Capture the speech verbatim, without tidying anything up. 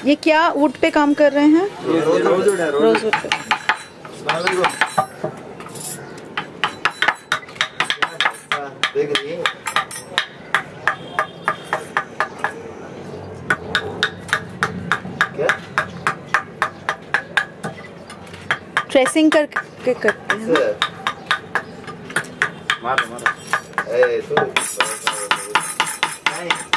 ये क्या वुड पे काम कर रहे हैं? रोजवुड है, रोजवुड पे। देख रही है क्या? ट्रेसिंग करके करते हैं। मारो मारो। ए तू